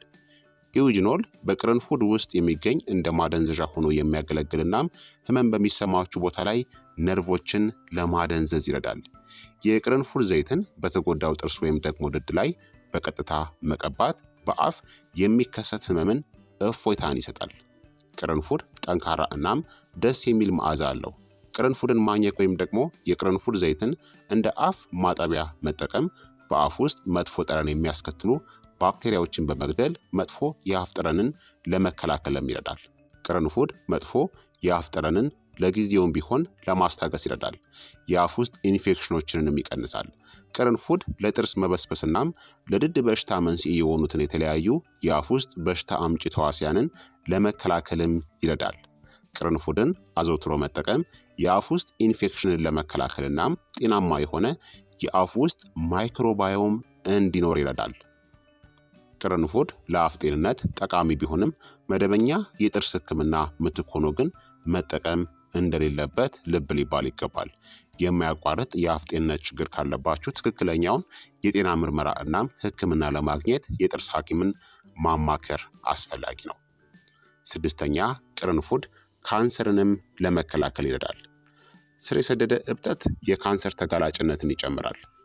ኢዩጅኖል በቅርንፉድ ውስጥ የሚገኝ እንደ ማደንዘዣ ሆኖ የሚያገለግል እናም ህመም በሚሰማችሁ ቦታ ላይ ነርቮችን ለማደንዘዝ ይረዳል። የቅርንፉድ ዘይትን በተጎዳው ጥርስ ወይም ደግሞ ድድ ላይ በቀጥታ መቀባት በአፍ የሚከሰት ህመምን እፎይታን ይሰጣል። ቅርንፉድ ጠንካራ እናም ደስ የሚል መዓዛ አለው። ቅርንፉድን ማኘክ ወይም ደግሞ የቅርንፉድ ዘይትን እንደ አፍ ማጠቢያ መጠቀም በአፍ ውስጥ መጥፎ ጠረን የሚያስከትሉ ባክቴሪያዎችን በመግደል መጥፎ የአፍ ጠረንን ለመከላከልም ይረዳል። ቅርንፉድ መጥፎ የአፍ ጠረንን ለጊዜውም ቢሆን ለማስታገስ ይረዳል። የአፍ ውስጥ ኢንፌክሽኖችንንም ይቀንሳል። ቅርንፉድ ለጥርስ መበስበስናም ለድድ በሽታ መንስኤ የሆኑትን የተለያዩ የአፍ ውስጥ በሽታ አምጪ ተዋሲያንን ለመከላከልም ይረዳል። ቅርንፉድን አዘውትሮ መጠቀም የአፍ ውስጥ ኢንፌክሽንን ለመከላከልናም ጤናማ የሆነ የአፍ ውስጥ ማይክሮባዮም እንዲኖር ይረዳል። ቅርንፉድ ለአፍ ጤንነት ጠቃሚ ቢሆንም መደበኛ የጥርስ ሕክምና ምትክ ሆኖ ግን መጠቀም እንደሌለበት ልብ ሊባል ይገባል። የማያቋርጥ የአፍ ጤንነት ችግር ካለባችሁ ትክክለኛውን የጤና ምርመራ እናም ሕክምና ለማግኘት የጥርስ ሐኪምን ማማከር አስፈላጊ ነው። ስድስተኛ ቅርንፉድ ካንሰርንም ለመከላከል ይረዳል። ስር የሰደደ እብጠት የካንሰር ተጋላጭነትን ይጨምራል።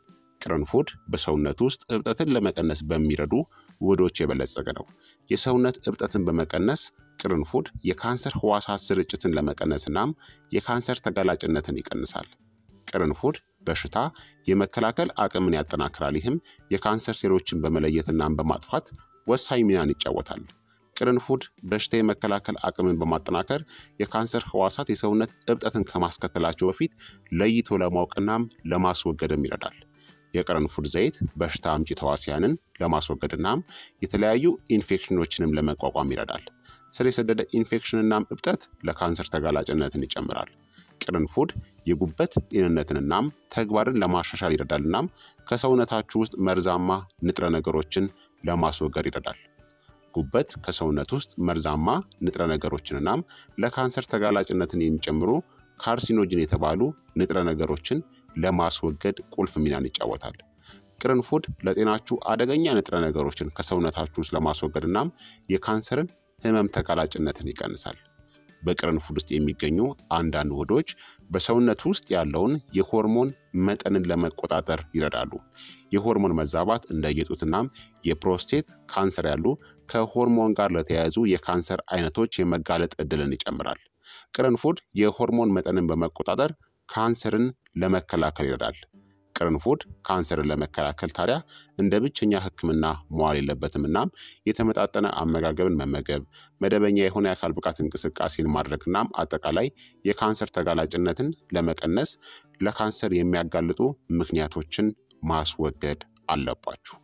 ቅርንፉድ በሰውነት ውስጥ እብጠትን ለመቀነስ በሚረዱ ውህዶች የበለጸገ ነው። የሰውነት እብጠትን በመቀነስ ቅርንፉድ የካንሰር ህዋሳት ስርጭትን ለመቀነስ እናም የካንሰር ተጋላጭነትን ይቀንሳል። ቅርንፉድ በሽታ የመከላከል አቅምን ያጠናክራል። ይህም የካንሰር ሴሎችን በመለየትናም በማጥፋት ወሳኝ ሚናን ይጫወታል። ቅርንፉድ በሽታ የመከላከል አቅምን በማጠናከር የካንሰር ህዋሳት የሰውነት እብጠትን ከማስከተላቸው በፊት ለይቶ ለማወቅናም ለማስወገድም ይረዳል። የቅርንፉድ ዘይት በሽታ አምጪ ተዋሲያንን ለማስወገድናም የተለያዩ ኢንፌክሽኖችንም ለመቋቋም ይረዳል። ስር የሰደደ ኢንፌክሽንናም እብጠት ለካንሰር ተጋላጭነትን ይጨምራል። ቅርንፉድ የጉበት ጤንነትንናም ተግባርን ለማሻሻል ይረዳልናም ከሰውነታችሁ ውስጥ መርዛማ ንጥረ ነገሮችን ለማስወገድ ይረዳል። ጉበት ከሰውነት ውስጥ መርዛማ ንጥረ ነገሮችንናም ለካንሰር ተጋላጭነትን የሚጨምሩ ካርሲኖጅን የተባሉ ንጥረ ነገሮችን ለማስወገድ ቁልፍ ሚናን ይጫወታል። ቅርንፉድ ለጤናችሁ አደገኛ ንጥረ ነገሮችን ከሰውነታችሁ ውስጥ ለማስወገድ እናም የካንሰርን ህመም ተጋላጭነትን ይቀንሳል። በቅርንፉድ ውስጥ የሚገኙ አንዳንድ ውህዶች በሰውነት ውስጥ ያለውን የሆርሞን መጠንን ለመቆጣጠር ይረዳሉ። የሆርሞን መዛባት እንደ የጡትናም የፕሮስቴት ካንሰር ያሉ ከሆርሞን ጋር ለተያያዙ የካንሰር አይነቶች የመጋለጥ ዕድልን ይጨምራል። ቅርንፉድ የሆርሞን መጠንን በመቆጣጠር ካንሰርን ለመከላከል ይረዳል። ቅርንፉድ ካንሰርን ለመከላከል ታዲያ እንደ ብቸኛ ህክምና መዋል የለበትም። እናም የተመጣጠነ አመጋገብን መመገብ፣ መደበኛ የሆነ የአካል ብቃት እንቅስቃሴን ማድረግ እናም አጠቃላይ የካንሰር ተጋላጭነትን ለመቀነስ ለካንሰር የሚያጋልጡ ምክንያቶችን ማስወገድ አለባችሁ።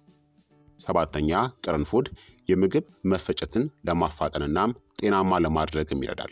ሰባተኛ ቅርንፉድ የምግብ መፈጨትን ለማፋጠንናም ጤናማ ለማድረግም ይረዳል።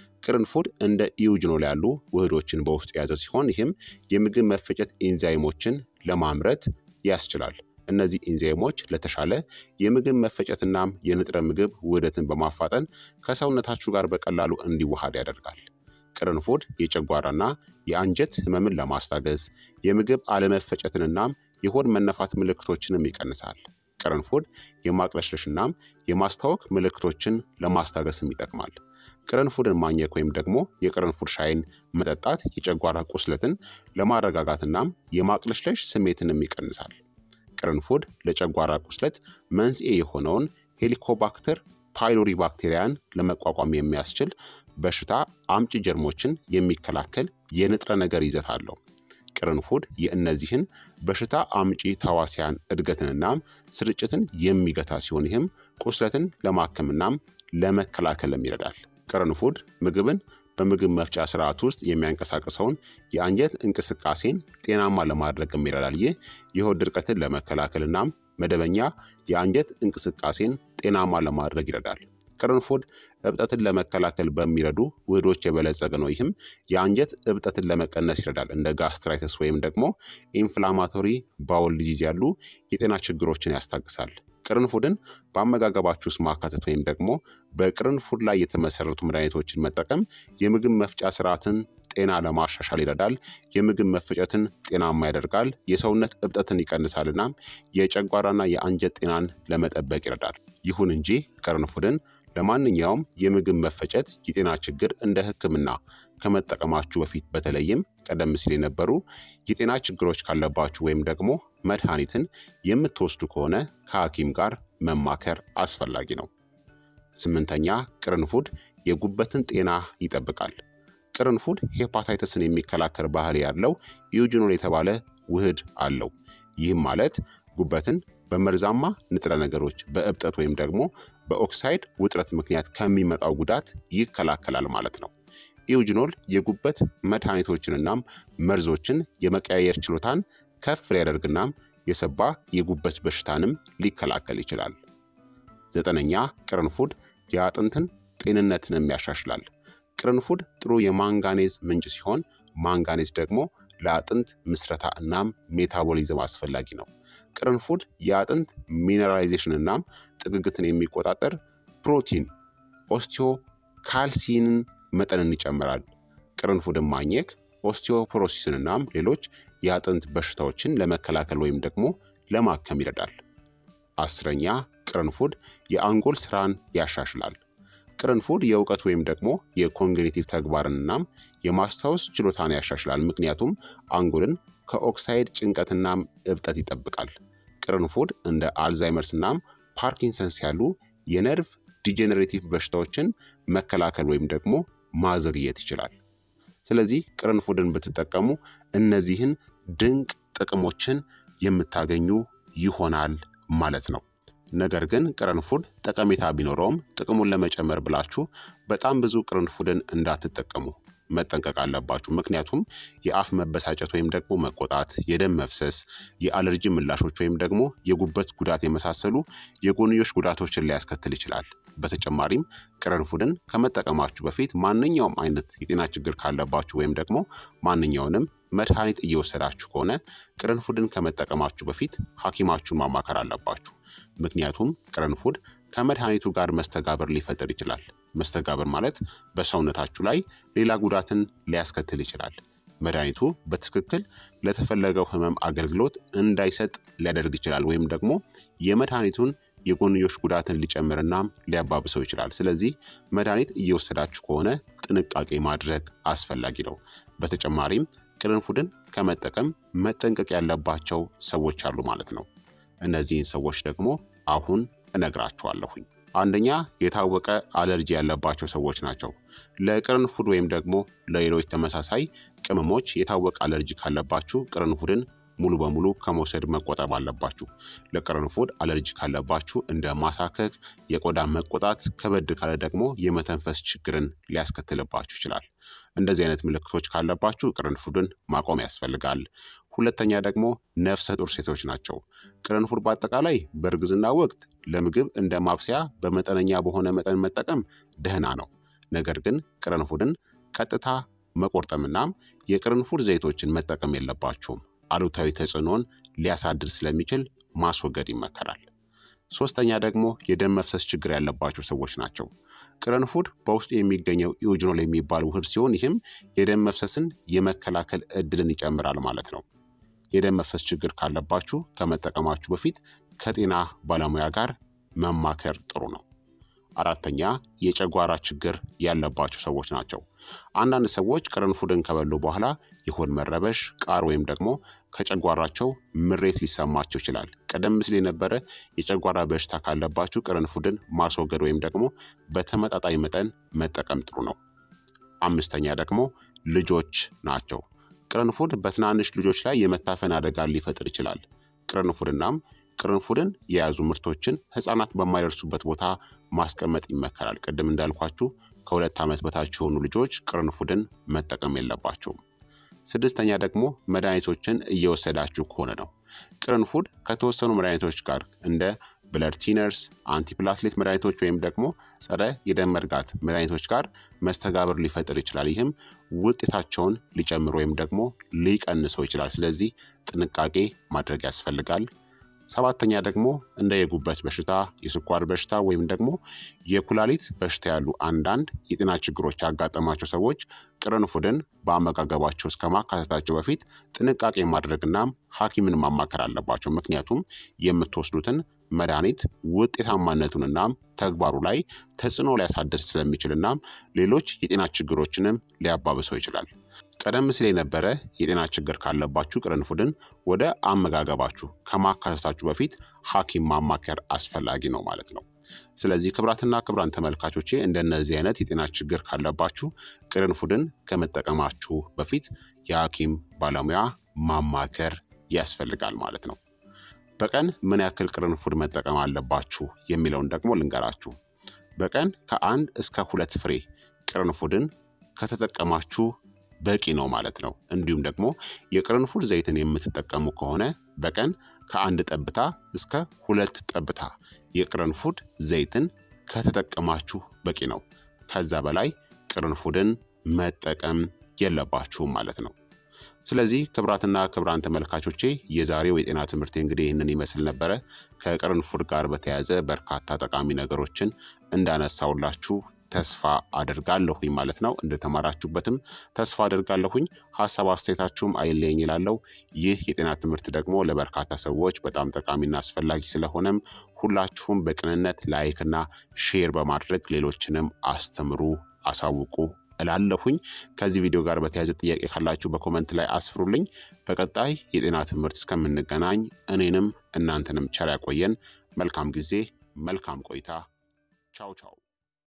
ቅርንፉድ እንደ ኢዩጅኖል ያሉ ውህዶችን በውስጡ የያዘ ሲሆን ይህም የምግብ መፈጨት ኢንዛይሞችን ለማምረት ያስችላል። እነዚህ ኢንዛይሞች ለተሻለ የምግብ መፈጨትናም የንጥረ ምግብ ውህደትን በማፋጠን ከሰውነታችሁ ጋር በቀላሉ እንዲዋሃድ ያደርጋል። ቅርንፉድ የጨጓራና የአንጀት ህመምን ለማስታገዝ የምግብ አለመፈጨትንናም የሆድ መነፋት ምልክቶችንም ይቀንሳል። ቅርንፉድ የማቅለሽለሽናም የማስታወክ ምልክቶችን ለማስታገስም ይጠቅማል። ቅርንፉድን ማኘክ ወይም ደግሞ የቅርንፉድ ሻይን መጠጣት የጨጓራ ቁስለትን ለማረጋጋትናም የማቅለሽለሽ ስሜትንም ይቀንሳል። ቅርንፉድ ለጨጓራ ቁስለት መንስኤ የሆነውን ሄሊኮባክተር ፓይሎሪ ባክቴሪያን ለመቋቋም የሚያስችል በሽታ አምጪ ጀርሞችን የሚከላከል የንጥረ ነገር ይዘት አለው። ቅርንፉድ የእነዚህን በሽታ አምጪ ተዋሲያን እድገትንናም ስርጭትን የሚገታ ሲሆን ይህም ቁስለትን ለማከምናም ለመከላከልም ይረዳል። ቅርንፉድ ምግብን በምግብ መፍጫ ስርዓት ውስጥ የሚያንቀሳቅሰውን የአንጀት እንቅስቃሴን ጤናማ ለማድረግም ይረዳል። ይህ የሆድ ድርቀትን ለመከላከልናም መደበኛ የአንጀት እንቅስቃሴን ጤናማ ለማድረግ ይረዳል። ቅርንፉድ እብጠትን ለመከላከል በሚረዱ ውህዶች የበለጸገ ነው። ይህም የአንጀት እብጠትን ለመቀነስ ይረዳል። እንደ ጋስትራይተስ ወይም ደግሞ ኢንፍላማቶሪ ባውል ዲዚዝ ያሉ የጤና ችግሮችን ያስታግሳል። ቅርንፉድን በአመጋገባችሁ ውስጥ ማካተት ወይም ደግሞ በቅርንፉድ ላይ የተመሰረቱ መድኃኒቶችን መጠቀም የምግብ መፍጫ ስርዓትን ጤና ለማሻሻል ይረዳል። የምግብ መፈጨትን ጤናማ ያደርጋል። የሰውነት እብጠትን ይቀንሳልና የጨጓራና የአንጀት ጤናን ለመጠበቅ ይረዳል። ይሁን እንጂ ቅርንፉድን ለማንኛውም የምግብ መፈጨት የጤና ችግር እንደ ሕክምና ከመጠቀማችሁ በፊት በተለይም ቀደም ሲል የነበሩ የጤና ችግሮች ካለባችሁ ወይም ደግሞ መድኃኒትን የምትወስዱ ከሆነ ከሐኪም ጋር መማከር አስፈላጊ ነው። ስምንተኛ ቅርንፉድ የጉበትን ጤና ይጠብቃል። ቅርንፉድ ሄፓታይተስን የሚከላከል ባህሪ ያለው ኢዩጅኖል የተባለ ውህድ አለው። ይህም ማለት ጉበትን በመርዛማ ንጥረ ነገሮች በእብጠት ወይም ደግሞ በኦክሳይድ ውጥረት ምክንያት ከሚመጣው ጉዳት ይከላከላል ማለት ነው። ኢዩጅኖል የጉበት መድኃኒቶችንናም መርዞችን የመቀያየር ችሎታን ከፍ ሊያደርግናም የሰባ የጉበት በሽታንም ሊከላከል ይችላል። ዘጠነኛ ቅርንፉድ የአጥንትን ጤንነትንም ያሻሽላል። ቅርንፉድ ጥሩ የማንጋኔዝ ምንጭ ሲሆን ማንጋኔዝ ደግሞ ለአጥንት ምስረታ እናም ሜታቦሊዝም አስፈላጊ ነው። ቅርንፉድ የአጥንት ሚነራላይዜሽን እናም ጥግግትን የሚቆጣጠር ፕሮቲን ኦስቲዮ ካልሲንን መጠንን ይጨምራል። ቅርንፉድን ማኘክ ኦስቲዮፖሮሲስን እናም ሌሎች የአጥንት በሽታዎችን ለመከላከል ወይም ደግሞ ለማከም ይረዳል። አስረኛ ቅርንፉድ የአንጎል ስራን ያሻሽላል። ቅርንፉድ የእውቀት ወይም ደግሞ የኮግኒቲቭ ተግባርንናም የማስታወስ ችሎታን ያሻሽላል። ምክንያቱም አንጎልን ከኦክሳይድ ጭንቀትናም እብጠት ይጠብቃል። ቅርንፉድ እንደ አልዛይመርስ እናም ፓርኪንሰንስ ያሉ የነርቭ ዲጀነሬቲቭ በሽታዎችን መከላከል ወይም ደግሞ ማዘግየት ይችላል። ስለዚህ ቅርንፉድን ብትጠቀሙ እነዚህን ድንቅ ጥቅሞችን የምታገኙ ይሆናል ማለት ነው። ነገር ግን ቅርንፉድ ጠቀሜታ ቢኖረውም ጥቅሙን ለመጨመር ብላችሁ በጣም ብዙ ቅርንፉድን እንዳትጠቀሙ መጠንቀቅ አለባችሁ። ምክንያቱም የአፍ መበሳጨት ወይም ደግሞ መቆጣት፣ የደም መፍሰስ፣ የአለርጂ ምላሾች ወይም ደግሞ የጉበት ጉዳት የመሳሰሉ የጎንዮሽ ጉዳቶችን ሊያስከትል ይችላል። በተጨማሪም ቅርንፉድን ከመጠቀማችሁ በፊት ማንኛውም አይነት የጤና ችግር ካለባችሁ ወይም ደግሞ ማንኛውንም መድኃኒት እየወሰዳችሁ ከሆነ ቅርንፉድን ከመጠቀማችሁ በፊት ሐኪማችሁን ማማከር አለባችሁ። ምክንያቱም ቅርንፉድ ከመድኃኒቱ ጋር መስተጋብር ሊፈጥር ይችላል። መስተጋብር ማለት በሰውነታችሁ ላይ ሌላ ጉዳትን ሊያስከትል ይችላል። መድኃኒቱ በትክክል ለተፈለገው ህመም አገልግሎት እንዳይሰጥ ሊያደርግ ይችላል፣ ወይም ደግሞ የመድኃኒቱን የጎንዮሽ ጉዳትን ሊጨምርናም ሊያባብሰው ይችላል። ስለዚህ መድኃኒት እየወሰዳችሁ ከሆነ ጥንቃቄ ማድረግ አስፈላጊ ነው። በተጨማሪም ቅርንፉድን ከመጠቀም መጠንቀቅ ያለባቸው ሰዎች አሉ ማለት ነው። እነዚህን ሰዎች ደግሞ አሁን እነግራችኋለሁኝ። አንደኛ፣ የታወቀ አለርጂ ያለባቸው ሰዎች ናቸው። ለቅርንፉድ ወይም ደግሞ ለሌሎች ተመሳሳይ ቅመሞች የታወቀ አለርጂ ካለባችሁ ቅርንፉድን ሙሉ በሙሉ ከመውሰድ መቆጠብ አለባችሁ። ለቅርንፉድ አለርጂ ካለባችሁ እንደ ማሳከክ፣ የቆዳ መቆጣት፣ ከበድ ካለ ደግሞ የመተንፈስ ችግርን ሊያስከትልባችሁ ይችላል። እንደዚህ አይነት ምልክቶች ካለባችሁ ቅርንፉድን ማቆም ያስፈልጋል። ሁለተኛ ደግሞ ነፍሰ ጡር ሴቶች ናቸው። ቅርንፉድ በአጠቃላይ በእርግዝና ወቅት ለምግብ እንደ ማብሰያ በመጠነኛ በሆነ መጠን መጠቀም ደህና ነው። ነገር ግን ቅርንፉድን ቀጥታ መቆርጠምናም የቅርንፉድ ዘይቶችን መጠቀም የለባችሁም። አሉታዊ ተጽዕኖን ሊያሳድር ስለሚችል ማስወገድ ይመከራል። ሶስተኛ ደግሞ የደም መፍሰስ ችግር ያለባቸው ሰዎች ናቸው። ቅርንፉድ በውስጡ የሚገኘው ኢኦጅኖል የሚባል ውህድ ሲሆን ይህም የደም መፍሰስን የመከላከል እድልን ይጨምራል ማለት ነው። የደም መፍሰስ ችግር ካለባችሁ ከመጠቀማችሁ በፊት ከጤና ባለሙያ ጋር መማከር ጥሩ ነው። አራተኛ የጨጓራ ችግር ያለባቸው ሰዎች ናቸው። አንዳንድ ሰዎች ቅርንፉድን ከበሉ በኋላ የሆድ መረበሽ፣ ቃር ወይም ደግሞ ከጨጓራቸው ምሬት ሊሰማቸው ይችላል። ቀደም ሲል የነበረ የጨጓራ በሽታ ካለባችሁ ቅርንፉድን ማስወገድ ወይም ደግሞ በተመጣጣኝ መጠን መጠቀም ጥሩ ነው። አምስተኛ ደግሞ ልጆች ናቸው። ቅርንፉድ በትናንሽ ልጆች ላይ የመታፈን አደጋ ሊፈጥር ይችላል። ቅርንፉድናም ቅርንፉድን የያዙ ምርቶችን ህፃናት በማይደርሱበት ቦታ ማስቀመጥ ይመከራል። ቅድም እንዳልኳችሁ ከሁለት ዓመት በታች የሆኑ ልጆች ቅርንፉድን መጠቀም የለባቸውም። ስድስተኛ ደግሞ መድኃኒቶችን እየወሰዳችሁ ከሆነ ነው። ቅርንፉድ ከተወሰኑ መድኃኒቶች ጋር እንደ ብለድ ቲነርስ፣ አንቲፕላትሌት መድኃኒቶች ወይም ደግሞ ጸረ የደም መርጋት መድኃኒቶች ጋር መስተጋብር ሊፈጥር ይችላል። ይህም ውጤታቸውን ሊጨምር ወይም ደግሞ ሊቀንሰው ይችላል። ስለዚህ ጥንቃቄ ማድረግ ያስፈልጋል። ሰባተኛ ደግሞ እንደ የጉበት በሽታ፣ የስኳር በሽታ ወይም ደግሞ የኩላሊት በሽታ ያሉ አንዳንድ የጤና ችግሮች ያጋጠማቸው ሰዎች ቅርንፉድን በአመጋገባቸው እስከ ማካተታቸው በፊት ጥንቃቄ ማድረግና ሐኪምን ማማከር አለባቸው። ምክንያቱም የምትወስዱትን መድኃኒት ውጤታማነቱንና ተግባሩ ላይ ተጽዕኖ ሊያሳድር ስለሚችልና ሌሎች የጤና ችግሮችንም ሊያባብሰው ይችላል። ቀደም ሲል የነበረ የጤና ችግር ካለባችሁ ቅርንፉድን ወደ አመጋገባችሁ ከማካተታችሁ በፊት ሐኪም ማማከር አስፈላጊ ነው ማለት ነው። ስለዚህ ክቡራትና ክቡራን ተመልካቾቼ እንደነዚህ አይነት የጤና ችግር ካለባችሁ ቅርንፉድን ከመጠቀማችሁ በፊት የሐኪም ባለሙያ ማማከር ያስፈልጋል ማለት ነው። በቀን ምን ያክል ቅርንፉድ መጠቀም አለባችሁ የሚለውን ደግሞ ልንገራችሁ። በቀን ከአንድ እስከ ሁለት ፍሬ ቅርንፉድን ከተጠቀማችሁ በቂ ነው ማለት ነው። እንዲሁም ደግሞ የቅርንፉድ ዘይትን የምትጠቀሙ ከሆነ በቀን ከአንድ ጠብታ እስከ ሁለት ጠብታ የቅርንፉድ ዘይትን ከተጠቀማችሁ በቂ ነው። ከዛ በላይ ቅርንፉድን መጠቀም የለባችሁም ማለት ነው። ስለዚህ ክቡራትና ክቡራን ተመልካቾቼ የዛሬው የጤና ትምህርት እንግዲህ ይህንን ይመስል ነበረ። ከቅርንፉድ ጋር በተያያዘ በርካታ ጠቃሚ ነገሮችን እንዳነሳውላችሁ ተስፋ አደርጋለሁኝ ማለት ነው። እንደተማራችሁበትም ተስፋ አደርጋለሁኝ። ሀሳብ አስተያየታችሁም አይለየኝ ይላለው። ይህ የጤና ትምህርት ደግሞ ለበርካታ ሰዎች በጣም ጠቃሚና አስፈላጊ ስለሆነም ሁላችሁም በቅንነት ላይክና ሼር በማድረግ ሌሎችንም አስተምሩ፣ አሳውቁ እላለሁኝ። ከዚህ ቪዲዮ ጋር በተያያዘ ጥያቄ ካላችሁ በኮመንት ላይ አስፍሩልኝ። በቀጣይ የጤና ትምህርት እስከምንገናኝ እኔንም እናንተንም ቸር ያቆየን። መልካም ጊዜ፣ መልካም ቆይታ። ቻው ቻው።